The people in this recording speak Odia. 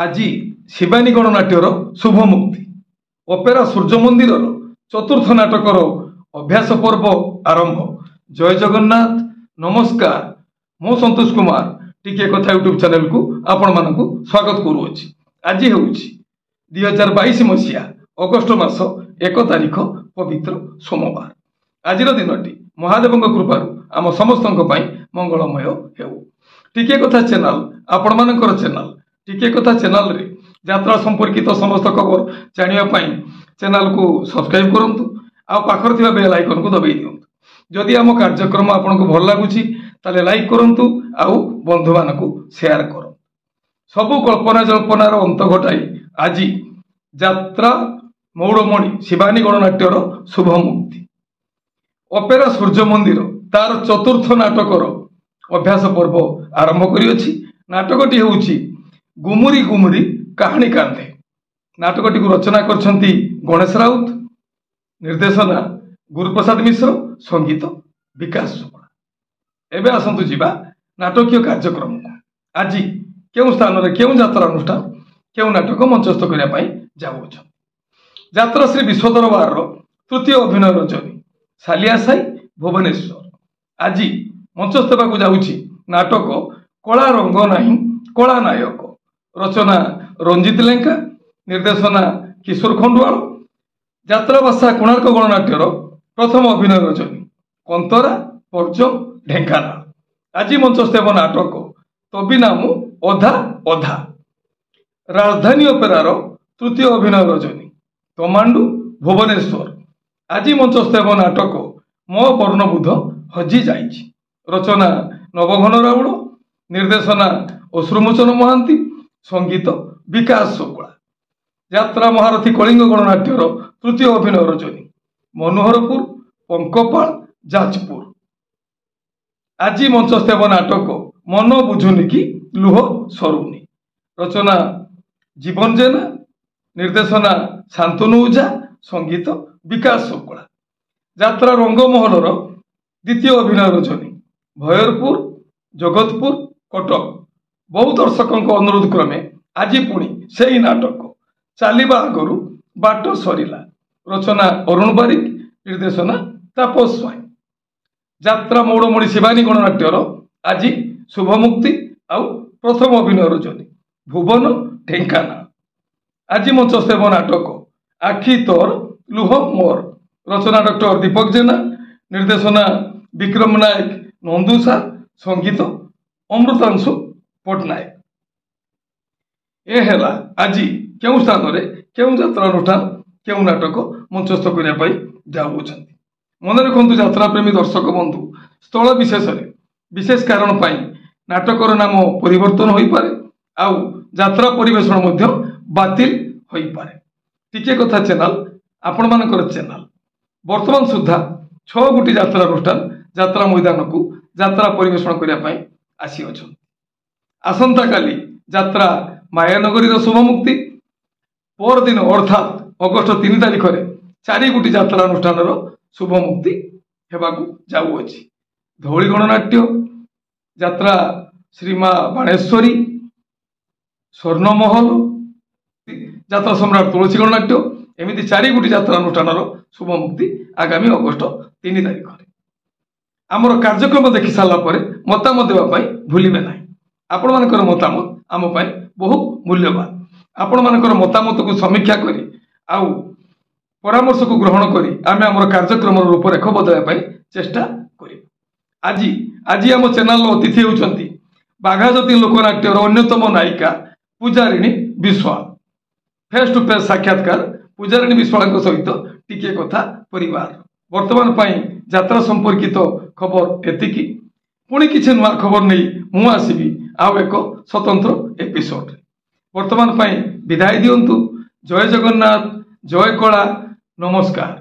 আজি ଶିବାନୀ ଗଣନାଟ୍ୟର ଶୁଭ ମୁକ୍ତି ଅପେରା ସୂର୍ଯ୍ୟ ମନ୍ଦିରର ଚତୁର୍ଥ ନାଟକର ଅଭ୍ୟାସ ପର୍ବ ଆରମ୍ଭ। ଜୟ ଜଗନ୍ନାଥ, ନମସ୍କାର। ମୁଁ ସନ୍ତୋଷ କୁମାର ଟିକିଏ କଥା ୟୁଟ୍ୟୁବ ଚ୍ୟାନେଲକୁ ଆପଣମାନଙ୍କୁ ସ୍ୱାଗତ କରୁଅଛି। ଆଜି ହେଉଛି 2022 ମସିହା ଅଗଷ୍ଟ ମାସ 1 ତାରିଖ ପବିତ୍ର ସୋମବାର। ଆଜିର ଦିନଟି ମହାଦେବଙ୍କ କୃପାରୁ ଆମ ସମସ୍ତଙ୍କ ପାଇଁ ମଙ୍ଗଳମୟ ହେଉ। ଟିକିଏ କଥା ଚ୍ୟାନେଲ ଆପଣମାନଙ୍କର ଚ୍ୟାନେଲ ଟିକିଏ କଥା ଚ୍ୟାନେଲରେ ଯାତ୍ରା ସମ୍ପର୍କିତ ସମସ୍ତ ଖବର ଜାଣିବା ପାଇଁ ଚ୍ୟାନେଲକୁ ସବସ୍କ୍ରାଇବ କରନ୍ତୁ ଆଉ ପାଖରେ ଥିବା ବେଲ୍ ଆଇକନକୁ ଦବାଇ ଦିଅନ୍ତୁ। ଯଦି ଆମ କାର୍ଯ୍ୟକ୍ରମ ଆପଣଙ୍କୁ ଭଲ ଲାଗୁଛି ତାହେଲେ ଲାଇକ୍ କରନ୍ତୁ ଆଉ ବନ୍ଧୁମାନଙ୍କୁ ସେୟାର କରନ୍ତୁ। ସବୁ କଳ୍ପନା ଜଳ୍ପନାର ଅନ୍ତ ଘଟାଇ ଆଜି ଯାତ୍ରା ମୌଡ଼ମଣି ଶିବାନୀ ଗଣନାଟ୍ୟର ଶୁଭ ମୁକ୍ତି। ଅପେରା ସୂର୍ଯ୍ୟ ମନ୍ଦିର ତାର ଚତୁର୍ଥ ନାଟକର ଅଭ୍ୟାସ ପର୍ବ ଆରମ୍ଭ କରିଅଛି। ନାଟକଟି ହେଉଛି ଗୁମୁରି ଗୁମୁରି କାହାଣୀ କାନ୍ଧେ। ନାଟକଟିକୁ ରଚନା କରିଛନ୍ତି ଗଣେଶ ରାଉତ, ନିର୍ଦ୍ଦେଶନା ଗୁରୁପ୍ରସାଦ ମିଶ୍ର, ସଙ୍ଗୀତ ବିକାଶ ଶୁକ୍ଳା। ଏବେ ଆସନ୍ତୁ ଯିବା ନାଟକୀୟ କାର୍ଯ୍ୟକ୍ରମକୁ। ଆଜି କେଉଁ ସ୍ଥାନରେ କେଉଁ ଯାତ୍ରା ଅନୁଷ୍ଠାନ କେଉଁ ନାଟକ ମଞ୍ଚସ୍ଥ କରିବା ପାଇଁ ଯାଉଅଛନ୍ତି। ଯାତ୍ରା ଶ୍ରୀ ବିଶ୍ୱଦରବାରର ତୃତୀୟ ଅଭିନୟ ରଜନୀ ସାଲିଆ ସାହି ଭୁବନେଶ୍ୱର। ଆଜି ମଞ୍ଚସ୍ଥ ହେବାକୁ ଯାଉଛି ନାଟକ କଳା ରଙ୍ଗ ନାହିଁ କଳା ନାୟକ। ରଚନା ରଞ୍ଜିତ ଲେଙ୍କା, ନିର୍ଦ୍ଦେଶନା କିଶୋର ଖଣ୍ଡୁଆଳ। ଯାତ୍ରା ଭାଷା କୋଣାର୍କ ଗଣନାଟ୍ୟର ପ୍ରଥମ ଅଭିନୟ ରଜନୀ କନ୍ତରା ପର୍ଜଙ୍ଗ ଢେଙ୍କାନାଳ। ଆଜି ମଞ୍ଚସ୍ଥ ହେବ ନାଟକ ତବିନାମୁ ଅଧା ଅଧା। ରାଜଧାନୀ ଅପେରାର ତୃତୀୟ ଅଭିନୟ ରଜନୀ ତମାଣ୍ଡୁ ଭୁବନେଶ୍ୱର। ଆଜି ମଞ୍ଚସ୍ଥ ହେବ ନାଟକ ମୋ ବର୍ଣ୍ଣବୁଧ ହଜି ଯାଇଛି। ରଚନା ନବଘନ ରାଉଳ, ନିର୍ଦ୍ଦେଶନା ଅଶ୍ରୁମୋଚନ ମହାନ୍ତି, ସଙ୍ଗୀତ ବିକାଶ ଶୁକ୍ଳା। ଯାତ୍ରା ମହାରଥୀ କଳିଙ୍ଗ ଗଣନାଟ୍ୟର ତୃତୀୟ ଅଭିନୟ ରଜନୀ ମନୋହରପୁର ପଙ୍କପାଳ ଯାଜପୁର। ଆଜି ମଞ୍ଚସ୍ଥ ହେବ ନାଟକ ମନ ବୁଝୁନି କି ଲୁହ ସରୁନି। ରଚନା ଜୀବନ ଜେନା, ନିର୍ଦ୍ଦେଶନା ଶାନ୍ତନୁ ଓଝା, ସଙ୍ଗୀତ ବିକାଶ ଶୁକ୍ଳା। ଯାତ୍ରା ରଙ୍ଗମହଲର ଦ୍ୱିତୀୟ ଅଭିନୟ ରଜନୀ ଭୟରପୁର ଜଗତପୁର କଟକ। ବହୁ ଦର୍ଶକଙ୍କ ଅନୁରୋଧ କ୍ରମେ ଆଜି ପୁଣି ସେହି ନାଟକ ଚାଲିବା ଆଗରୁ ବାଟ ସରିଲା। ରଚନା ଅରୁଣ ବାରିକ, ନିର୍ଦ୍ଦେଶନା ତାପସ ସ୍ୱାଇଁ। ଯାତ୍ରା ମୌଡ଼ମଣି ଶିବାନୀ ଗଣନାଟ୍ୟର ଆଜି ଶୁଭ ମୁକ୍ତି ଆଉ ପ୍ରଥମ ଅଭିନୟ ରଜନୀ ଭୁବନ ଢେଙ୍କାନାଳ। ଆଜି ମଞ୍ଚସ୍ଥ ହେବ ନାଟକ ଆଖି ତୋର ଲୁହ ମୋର। ରଚନା ଡକ୍ଟର ଦୀପକ ଜେନା, ନିର୍ଦ୍ଦେଶନା ବିକ୍ରମ ନାୟକ ନନ୍ଦୁସା, ସଙ୍ଗୀତ ଅମୃତାଂଶୁ ପଟ୍ଟନାୟକ। ଏ ହେଲା ଆଜି କେଉଁ ସ୍ଥାନରେ କେଉଁ ଯାତ୍ରା ଅନୁଷ୍ଠାନ କେଉଁ ନାଟକ ମଞ୍ଚସ୍ଥ କରିବା ପାଇଁ ଯାଉଅଛନ୍ତି। ମନେ ରଖନ୍ତୁ ଯାତ୍ରାପ୍ରେମୀ ଦର୍ଶକ ବନ୍ଧୁ, ସ୍ଥଳ ବିଶେଷରେ ବିଶେଷ କାରଣ ପାଇଁ ନାଟକର ନାମ ପରିବର୍ତ୍ତନ ହୋଇପାରେ ଆଉ ଯାତ୍ରା ପରିବେଷଣ ମଧ୍ୟ ବାତିଲ ହୋଇପାରେ। ଟିକିଏ କଥା ଚ୍ୟାନେଲ ଆପଣମାନଙ୍କର ଚ୍ୟାନେଲ ବର୍ତ୍ତମାନ ସୁଦ୍ଧା 6 ଗୋଟି ଯାତ୍ରା ଅନୁଷ୍ଠାନ ଯାତ୍ରା ମଇଦାନକୁ ଯାତ୍ରା ପରିବେଷଣ କରିବା ପାଇଁ ଆସିଅଛନ୍ତି। ଆସନ୍ତାକାଲି ଯାତ୍ରା ମାୟାନଗରୀର ଶୁଭ ମୁକ୍ତି। ପରଦିନ ଅର୍ଥାତ୍ ଅଗଷ୍ଟ 3 ତାରିଖରେ 4 ଗୋଟି ଯାତ୍ରା ଅନୁଷ୍ଠାନର ଶୁଭ ମୁକ୍ତି ହେବାକୁ ଯାଉଅଛି। ଧଉଳି ଗଣନାଟ୍ୟ, ଯାତ୍ରା ଶ୍ରୀମା ବାଣେଶ୍ୱରୀ, ସ୍ୱର୍ଣ୍ଣମହଲ, ଯାତ୍ରା ସମ୍ରାଟ ତୁଳସୀ ଗଣନାଟ୍ୟ, ଏମିତି 4 ଗୋଟି ଯାତ୍ରା ଅନୁଷ୍ଠାନର ଶୁଭ ମୁକ୍ତି ଆଗାମୀ ଅଗଷ୍ଟ 3 ତାରିଖରେ। ଆମର କାର୍ଯ୍ୟକ୍ରମ ଦେଖି ସାରିଲା ପରେ ମତାମତ ଦେବା ପାଇଁ ଭୁଲିବେ ନାହିଁ। ଆପଣମାନଙ୍କର ମତାମତ ଆମ ପାଇଁ ବହୁ ମୂଲ୍ୟବାନ। ଆପଣମାନଙ୍କର ମତାମତକୁ ସମୀକ୍ଷା କରି ଆଉ ପରାମର୍ଶକୁ ଗ୍ରହଣ କରି ଆମେ ଆମର କାର୍ଯ୍ୟକ୍ରମର ରୂପରେଖ ବଦଳାଇବା ପାଇଁ ଚେଷ୍ଟା କରିବୁ। ଆଜି ଆମ ଚ୍ୟାନେଲର ଅତିଥି ହେଉଛନ୍ତି ବାଘାଯତୀନ ଲୋକନାଟ୍ୟର ଅନ୍ୟତମ ନାୟିକା Pujarini Biswal. Face to face ସାକ୍ଷାତକାର ପୂଜାରିଣୀ ବିଶ୍ୱାଳଙ୍କ ସହିତ ଟିକିଏ କଥା ପରିବାର। ବର୍ତ୍ତମାନ ପାଇଁ ଯାତ୍ରା ସମ୍ପର୍କିତ ଖବର ଏତିକି। ପୁଣି କିଛି ନୂଆ ଖବର ନେଇ ମୁଁ ଆସିବି ଆଉ ଏକ ସ୍ୱତନ୍ତ୍ର ଏପିସୋଡରେ। ବର୍ତ୍ତମାନ ପାଇଁ ବିଦାୟ ଦିଅନ୍ତୁ। ଜୟ ଜଗନ୍ନାଥ, ଜୟ କଳା, ନମସ୍କାର।